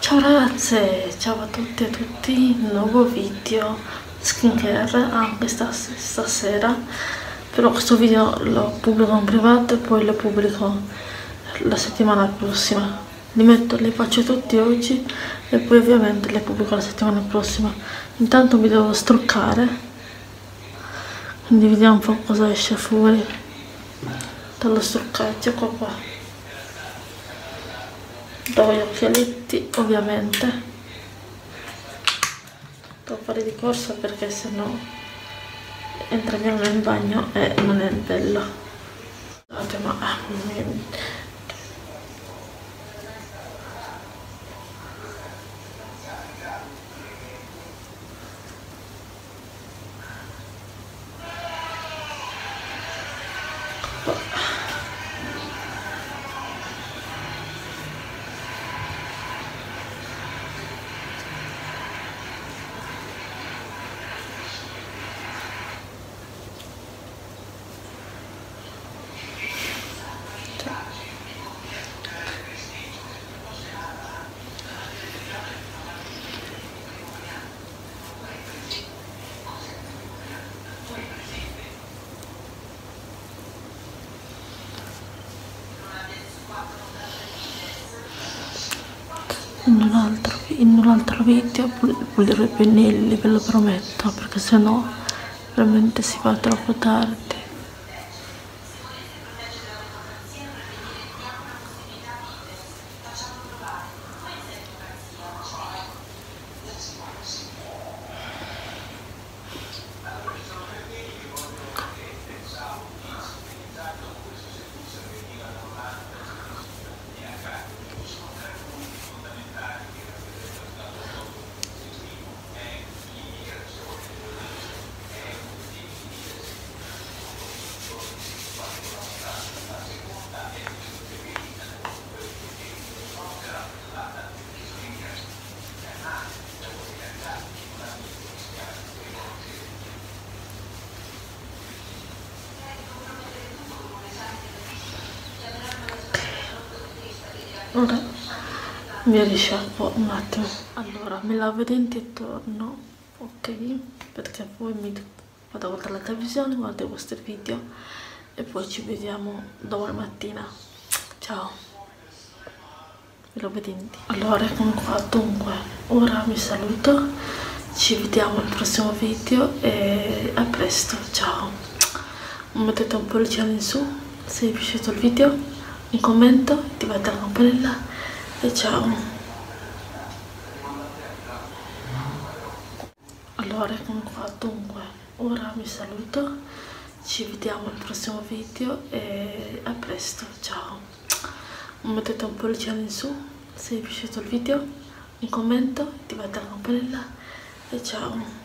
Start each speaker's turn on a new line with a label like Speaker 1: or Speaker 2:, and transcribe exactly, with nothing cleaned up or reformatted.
Speaker 1: Ciao ragazze, ciao a tutti e a tutti, nuovo video skincare anche stas stasera, però questo video lo pubblico in privato e poi lo pubblico la settimana prossima. Li metto, li faccio tutti oggi e poi ovviamente li pubblico la settimana prossima. Intanto mi devo struccare, quindi vediamo un po' cosa esce fuori dallo struccaggio. Qua qua do gli occhialetti, ovviamente devo fare di corsa perché sennò entriamo in bagno e non è bello. Scusate, ma in un altro, in un altro video pulirò i pennelli, ve lo prometto, perché sennò veramente si fa troppo tardi. Ora mi risciacquo un attimo. Allora mi lavo i denti e torno, ok? Perché poi mi vado a guardare la televisione, guardo questo video e poi ci vediamo domani mattina. Ciao, mi lavo i denti. Allora eccomi qua, dunque ora mi saluto, ci vediamo al prossimo video e a presto, ciao. Mettete un pollice in su se vi è piaciuto il video, un commento, attivate la campanella e ciao. Allora eccomi qua, dunque ora mi saluto, ci vediamo al prossimo video e a presto, ciao. Mettete un pollice in su se vi è piaciuto il video, un commento, attivate la campanella e ciao.